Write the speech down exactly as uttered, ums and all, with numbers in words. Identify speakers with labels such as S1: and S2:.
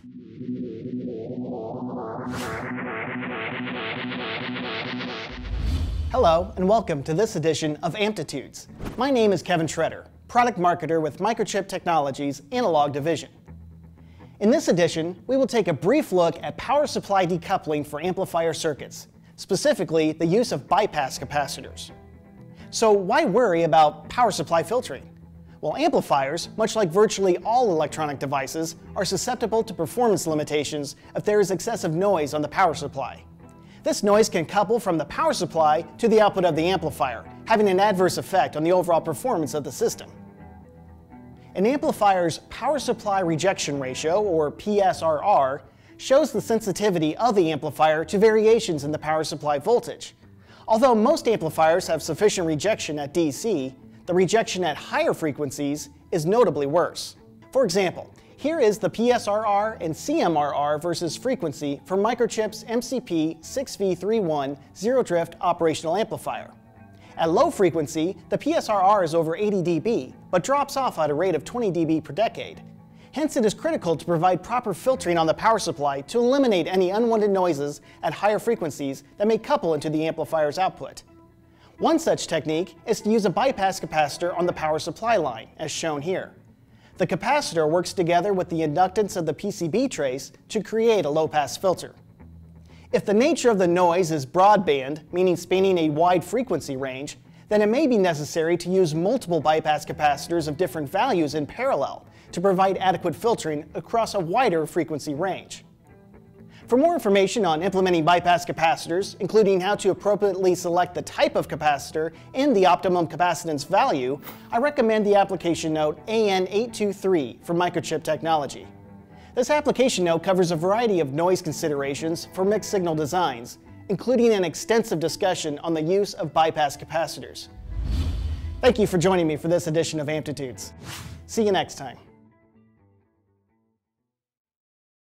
S1: Hello, and welcome to this edition of Amplitudes. My name is Kevin Schroeder, product marketer with Microchip Technologies Analog Division. In this edition, we will take a brief look at power supply decoupling for amplifier circuits, specifically the use of bypass capacitors. So why worry about power supply filtering? Well, amplifiers, much like virtually all electronic devices, are susceptible to performance limitations if there is excessive noise on the power supply. This noise can couple from the power supply to the output of the amplifier, having an adverse effect on the overall performance of the system. An amplifier's power supply rejection ratio, or P S R R, shows the sensitivity of the amplifier to variations in the power supply voltage. Although most amplifiers have sufficient rejection at D C, the rejection at higher frequencies is notably worse. For example, here is the P S R R and C M R R versus frequency for Microchip's M C P six V thirty-one zero drift operational amplifier. At low frequency, the P S R R is over eighty D B, but drops off at a rate of twenty D B per decade. Hence, it is critical to provide proper filtering on the power supply to eliminate any unwanted noises at higher frequencies that may couple into the amplifier's output. One such technique is to use a bypass capacitor on the power supply line, as shown here. The capacitor works together with the inductance of the P C B trace to create a low-pass filter. If the nature of the noise is broadband, meaning spanning a wide frequency range, then it may be necessary to use multiple bypass capacitors of different values in parallel to provide adequate filtering across a wider frequency range. For more information on implementing bypass capacitors, including how to appropriately select the type of capacitor and the optimum capacitance value, I recommend the application note A N eight two three from Microchip Technology. This application note covers a variety of noise considerations for mixed signal designs, including an extensive discussion on the use of bypass capacitors. Thank you for joining me for this edition of Amplitudes. See you next time.